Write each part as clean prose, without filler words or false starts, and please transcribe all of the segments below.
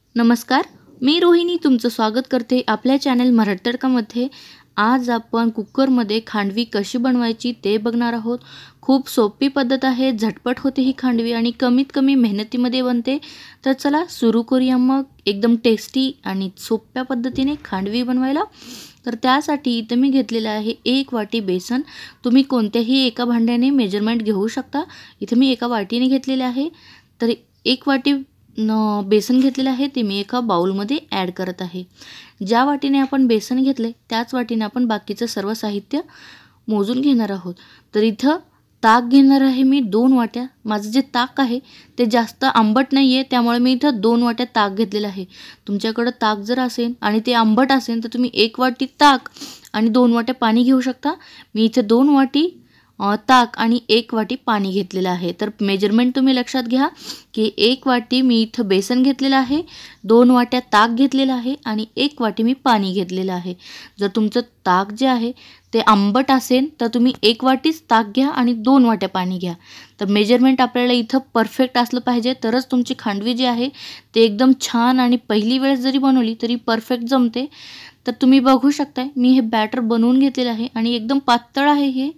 नमस्कार, मी रोहिणी तुमचं स्वागत करते आपल्या चॅनल मराठी तडकामध्ये। आज आपण कुकरमध्ये खांडवी कशी बनवायची ते बघणार आहोत। खूप सोपी पद्धत आहे, झटपट होते ही खांडवी आणि कमीत कमी मेहनतीमध्ये बनते। तर चला सुरू करूया मग एकदम टेस्टी आणि सोप्या पद्धतीने खांडवी बनवायला। तर त्यासाठी इथे मी घेतलेला आहे 1 वाटी बेसन। तुम्ही कोणत्याही एका भांड्याने मेजरमेंट घेऊ शकता। इथे मी एका वाटीने घेतलेले आहे। तर 1 वाटी बेसन घेतलेलं आहे ते मी एका बाउलमध्ये ॲड करत आहे। ज्या वाटीने आपण बेसन घेतले त्याच वाटीने आपण बाकीचं सर्व साहित्य मोजून घेणार आहोत। तर इथं ताक घेणार आहे मी 2 वाट्या। माझं जे ताक आहे ते जास्त आंबट नाही आहे, त्यामुळे मी इथं 2 वाट्या ताक घेतलेलं आहे। तुमच्याकडे ताक जर असेल आणि ते आंबट असेल तर तुम्ही 1 वाटी ताक आणि 2 वाट्या पाणी घेऊ शकता। मी इथे 2 वाटी ताक आणि 1 वाटी पाणी घेतलेलं आहे। तर मेजरमेंट तुम्ही लक्षात घ्या की 1 वाटी मी इथं बेसन घेतलेलं आहे, 2 वाट्या ताक घेतलेलं आहे आणि 1 वाटी मी पाणी घेतलेलं आहे। जर तुमचं ताक जे आहे ते आंबट असेल तर तुम्ही 1 वाटीच ताक घ्या आणि 2 वाट्या पाणी घ्या। तर मेजरमेंट आपल्याला इथं परफेक्ट असलं पाहिजे, तरच तुमची खांडवी जी आहे ते एकदम छान आणि पहिली वेळेस जरी बनवली तरी परफेक्ट जमते। तर तुम्ही बघू शकता मी हे बॅटर बनवून घेतलेलं आहे आणि एकदम पातळ आहे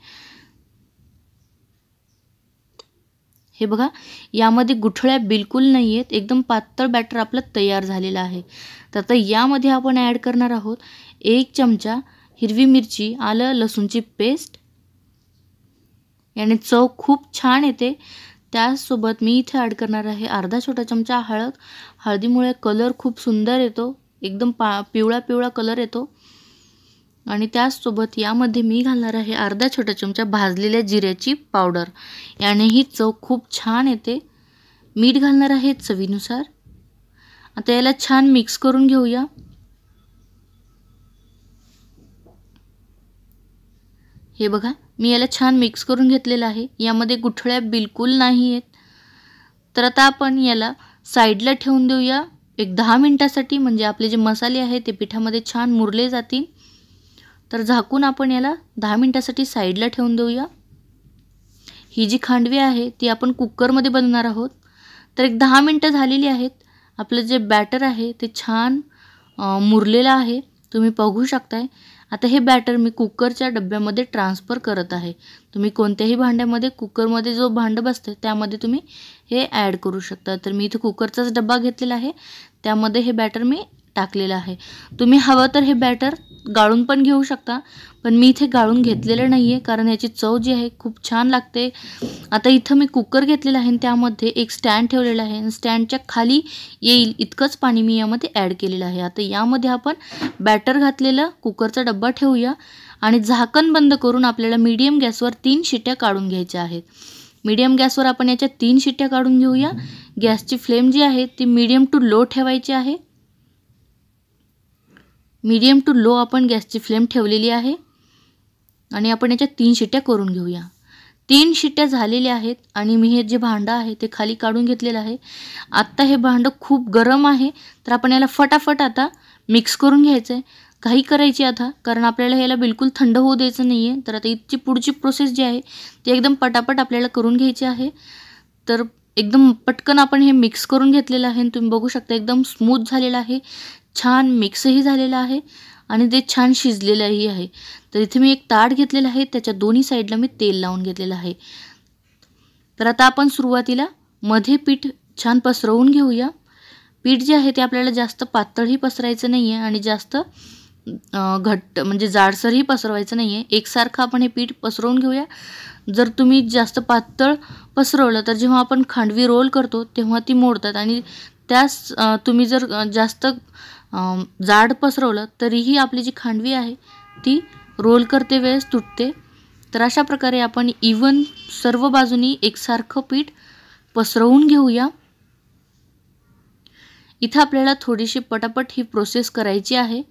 हे बघा, यामध्ये गुठळ्या बिलकुल नाही आहेत, एकदम पातळ बॅटर आपलं तयार झालेलं आहे। तर आता यामध्ये आपण ॲड करणार आहोत 1 चमचा हिरवी मिरची, आलं लसूणची पेस्ट। याने चव खूप छान येते। त्यासोबत मी इथे ॲड करणार आहे अर्धा छोटा चमचा हळद। हळदीमुळे कलर खूप सुंदर येतो, एकदम पिवळा पिवळा कलर येतो। आणि त्यासोबत यामध्ये मी घालणार आहे अर्धा छोटा चमचा भाजलेल्या जिऱ्याची पावडर। यानेही चव खूप छान येते। मीठ घालणार आहे चवीनुसार। आता याला छान मिक्स करून घेऊया। हे बघा, मी याला छान मिक्स करून घेतलेलं आहे। यामध्ये गुठळ्या बिलकुल नाही आहेत। तर आता आपण याला साईडला ठेवून देऊया एक 10 मिनिटासाठी, म्हणजे आपले जे मसाले आहेत ते पिठामध्ये छान मुरले जातील। तर झाकून आपण याला 10 मिनिटासाठी साईडला ठेवून देऊया। ही जी खांडवी आहे ती आपण कुकरमध्ये बनवणार आहोत। तर एक 10 मिनिटं झालेली आहेत। आपलं जे बॅटर आहे ते छान मुरलेलं आहे, तुम्ही बघू शकताय। आता हे बॅटर मी कुकरच्या डब्यामध्ये ट्रान्सफर करत आहे। तुम्ही कोणत्याही भांड्यामध्ये, कुकरमध्ये जो भांडं बसते त्यामध्ये तुम्ही हे ॲड करू शकता। तर मी इथे कुकरचाच डब्बा घेतलेला आहे, त्यामध्ये हे बॅटर मी टाकलेलं आहे। तुम्ही हवं तर हे बॅटर गाळून पण घेऊ शकता, पण मी इथे गाळून घेतलेलं नाही आहे, कारण याची चव जी आहे खूप छान लागते। आता इथं मी कुकर घेतलेला आहे आणि त्यामध्ये एक स्टँड ठेवलेला आहे आणि स्टँडच्या खाली येईल इतकंच पाणी मी यामध्ये ॲड केलेलं आहे। आता यामध्ये आपण बॅटर घातलेला कुकरचा डब्बा ठेवूया आणि झाकण बंद करून आपल्याला मीडियम गॅसवर 3 शिट्ट्या काढून घ्यायच्या आहेत। मीडियम गॅसवर आपण याच्या 3 शिट्ट्या काढून घेऊया। गॅसची फ्लेम जी आहे ती मीडियम टू लो ठेवायची आहे। मीडियम टू लो आपण गॅसची फ्लेम ठेवलेली आहे आणि आपण याच्या 3 शिट्ट्या करून घेऊया। 3 शिट्ट्या झालेल्या आहेत आणि मी हे जे भांडं आहे ते खाली काढून घेतलेलं आहे। आत्ता हे भांडं खूप गरम आहे, तर आपण याला फटाफट आता मिक्स करून घ्यायचं आहे। घाई करायची आता, कारण आपल्याला याला बिलकुल थंड होऊ द्यायचं नाही आहे। तर आता इथची पुढची प्रोसेस जी आहे ती एकदम पटापट आपल्याला करून घ्यायची आहे। तर एकदम पटकन आपण हे मिक्स करून घेतलेलं आहे। तुम्ही बघू शकता एकदम स्मूथ झालेलं आहे, छान मिक्सही झालेलं आहे आणि ते छान शिजलेलंही आहे। तर इथे मी एक ताट घेतलेलं आहे, त्याच्या दोन्ही साईडला मी तेल लावून घेतलेलं आहे। तर आता आपण सुरुवातीला मध्ये पीठ छान पसरवून घेऊया। पीठ जे आहे ते आपल्याला जास्त पातळही पसरायचं नाही आहे आणि जास्त घट्ट म्हणजे जाडसरही पसरवायचं नाही आहे। एकसारखं आपण हे पीठ पसरवून घेऊया। जर तुम्ही जास्त पातळ पसरवलं तर जेव्हा आपण खांडवी रोल करतो तेव्हा ती मोडतात आणि त्यास तुम्ही जर जास्त जाड पसरवलं तरीही आपली जी खांडवी आहे ती रोल करते वेळेस तुटते। तर अशा प्रकारे आपण इवन सर्व बाजूनी एकसारखं पीठ पसरवून घेऊया। इथं आपल्याला थोडीशी पटापट ही प्रोसेस करायची आहे।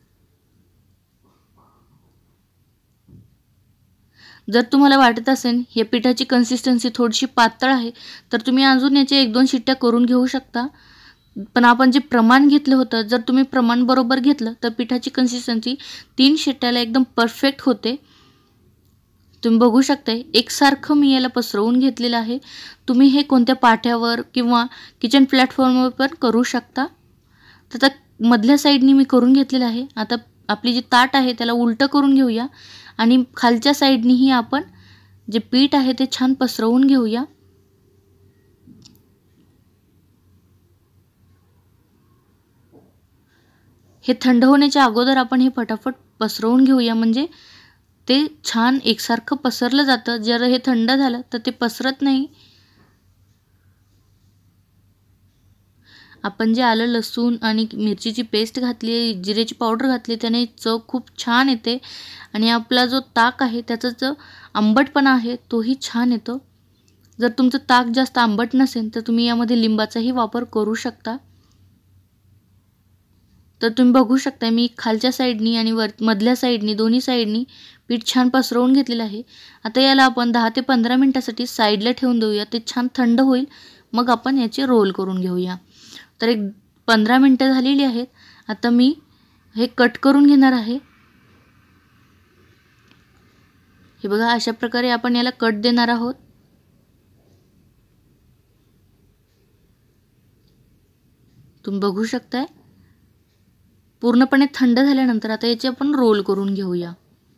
जर तुम्हाला वाटत असेल या पिठाची कन्सिस्टन्सी थोडीशी पातळ आहे तर तुम्ही अजून याचे 1-2 शिट्ट्या करून घेऊ शकता। पण आपण जे प्रमाण घेतलं होतं, जर तुम्ही प्रमाण बरोबर घेतलं तर पिठाची कन्सिस्टन्सी 3 शिट्ट्याला एकदम परफेक्ट होते। तुम्ही बघू शकताय एकसारखं मी याला पसरवून घेतलेलं आहे। तुम्ही हे कोणत्या पाट्यावर किंवा किचन प्लॅटफॉर्मवर पण करू शकता। तर आता मधल्या साईडनी मी करून घेतलेलं आहे. आता आपली जी ताट आहे त्याला उलटं करून घेऊया आणि खालच्या साईडनीही आपण जे पीठ आहे ते छान पसरवून घेऊया. हे थंड होण्याच्या अगोदर आपण हे फटाफट पसरवून घेऊया, म्हणजे ते छान एकसारखं पसरलं जातं. जर हे थंड झालं तर ते पसरत नाही. आपण जे आलं लसूण आणि मिरचीची पेस्ट घातली, जिरेची पावडर घातली, त्याने चव खूप छान येते आणि आपला जो ताक आहे त्याचा जो आंबटपणा आहे तोही छान येतो. जर तुमचं ताक जास्त आंबट नसेल तर तुम्ही यामध्ये लिंबाचाही वापर करू शकता. तर तुम्ही बघू शकता मी खालच्या साईडनी आणि मधल्या साईडनी दोन्ही साईडनी पीठ छान पसरवून घेतलेलं आहे. आता याला आपण 10 ते 15 मिनिटासाठी साईडला ठेवून देऊया. ते छान थंड होईल, मग आपण याचे रोल करून घेऊया. तर एक 15 मिनिटं झालेली आहेत. आता मी हे कट करून घेणार आहे. हे बघा, अशा प्रकारे आपण याला कट देणार आहोत. तुम्ही बघू शकताय पूर्णपणे थंड झाल्यानंतर आता याचे आपण रोल करून घेऊया.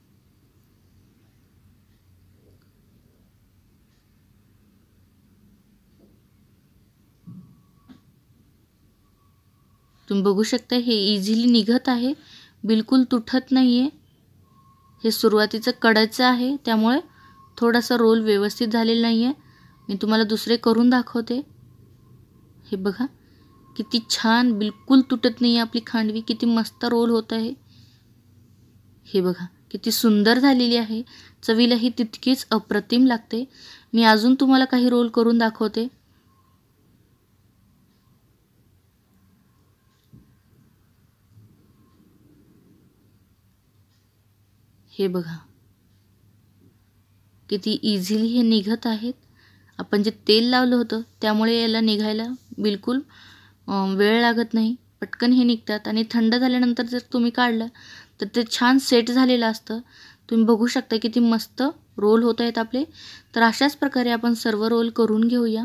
तुम्ही बघू शकता हे इझिली निघत आहे, बिलकुल तुटत नाहीये. हे सुरुवातीचं कडाचं आहे त्यामुळे थोडासा रोल व्यवस्थित झालेला नाहीये. मी तुम्हाला दुसरे करून दाखवते. हे बघा किती छान, बिलकुल तुटत नाही आपली खांडवी. किती मस्त रोल होत आहे. हे बघा किती सुंदर झालेली आहे. चवीलाही तितकीच अप्रतिम लागते. मी अजून तुम्हाला काही रोल करून दाखवते. हे बघा किती इझिली हे निघत आहेत. आपण जे तेल लावलं होतं त्यामुळे याला निघायला बिलकुल वेळ लागत नाही, पटकन हे निघतात. आणि थंड झाल्यानंतर जर तुम्ही काढलं तर ते छान सेट झालेलं असतं. तुम्ही बघू शकता किती मस्त रोल होत आहेत आपले. तर अशाच प्रकारे आपण सर्व रोल करून घेऊया.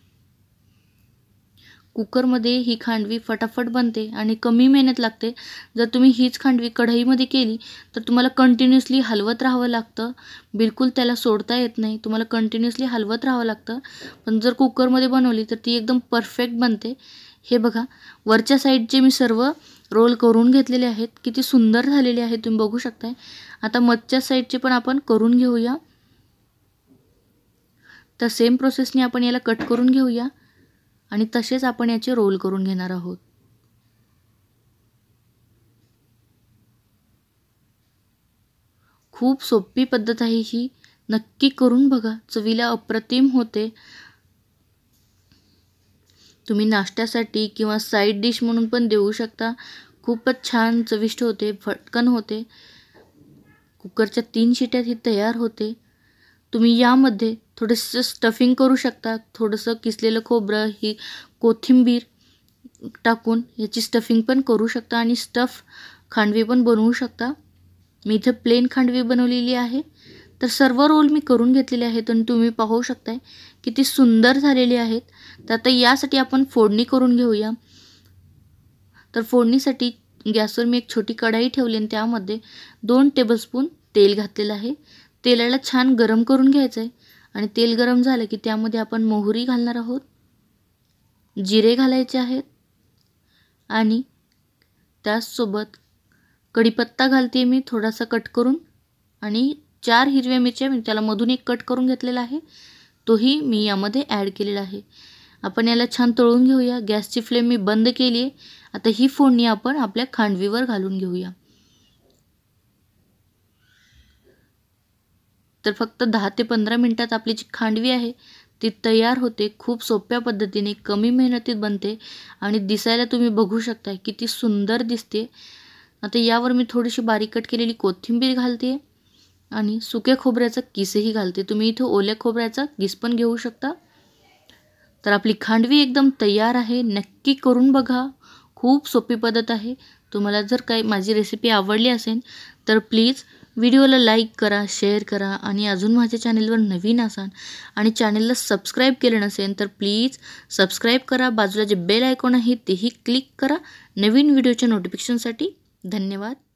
कुकरमध्ये ही खांडवी फटाफट बनते आणि कमी मेहनत लागते. जर तुम्ही हीच खांडवी कढईमध्ये केली तर तुम्हाला कंटिन्युअसली हलवत राहावं लागतं. बिलकुल त्याला सोडता येत नाही, तुम्हाला कंटिन्युअसली हलवत राहावं लागतं. पण जर कुकरमध्ये बनवली तर ती एकदम परफेक्ट बनते. हे बघा वरच्या साईडचे मी सर्व रोल करून घेतलेले आहेत. किती सुंदर झालेले आहेत तुम्ही बघू शकताय. आता मधच्या साईडचे पण आपण करून घेऊया. तर सेम प्रोसेसने आपण याला कट करून घेऊया आणि तसेच आपण याचे रोल करून घेणार आहोत. खूप सोपी पद्धत आहे ही, नक्की करून बघा. चवीला अप्रतिम होते. तुम्ही नाश्त्यासाठी किंवा साईड डिश म्हणून पण देऊ शकता. खूपच छान चविष्ट होते, फटकन होते. कुकरच्या 3 शिट्यात ही तयार होते. तुम्ही यामध्ये थोडंसं स्टफिंग करू शकता. थोडंसं किसलेलं खोबरं, ही कोथिंबीर टाकून याची स्टफिंग पण करू शकता आणि स्टफ खांडवी पण बनवू शकता. मी इथे प्लेन खांडवी बनवलेली आहे. तर सर्व रोल मी करून घेतलेले आहेत आणि तुम्ही पाहू शकताय किती सुंदर झालेले आहेत. तर आता यासाठी आपण फोडणी करून घेऊया. तर फोडणीसाठी गॅसवर मी एक छोटी कढाई ठेवली आणि त्यामध्ये 2 टेबलस्पून तेल घातलेलं आहे. तेलाला छान गरम करून घ्यायचं आहे आणि तेल गरम झालं की त्यामध्ये आपण मोहरी घालणार आहोत, जिरे घालायचे आहेत आणि त्याचसोबत कढीपत्ता घालते मी थोडासा कट करून आणि 4 हिरव्या मिरच्या मी त्याला मधून एक कट करून घेतलेला आहे, तोही मी यामध्ये ॲड केलेला आहे. आपण याला छान तळून घेऊया. गॅसची फ्लेम मी बंद केली आहे. आता ही फोडणी आपण आपल्या खांडवीवर घालून घेऊया. तर फक्त 10 ते 15 मिनिटात आपली जी खांडवी आहे ती तयार होते. खूप सोप्या पद्धतीने, कमी मेहनतीत बनते आणि दिसायला तुम्ही बघू शकता किती सुंदर दिसते. आता यावर मी थोडीशी बारीक कट केलेली कोथिंबीर घालते आणि सुक्या खोबऱ्याचा किसही घालते. तुम्ही इथे ओल्या खोबऱ्याचा किस पण घेऊ शकता. तर आपली खांडवी एकदम तयार आहे. नक्की करून बघा. खूप सोपी पद्धत आहे. तुम्हाला जर काही माझी रेसिपी आवडली असेल तर प्लीज व्हिडिओला लाईक करा, शेअर करा आणि अजून माझ्या चॅनलवर नवीन असाल आणि चॅनलला सबस्क्राईब केलं नसेल तर प्लीज सबस्क्राईब करा. बाजूला जे बेल आयकॉन आहे तेही क्लिक करा नवीन व्हिडिओच्या नोटिफिकेशनसाठी. धन्यवाद.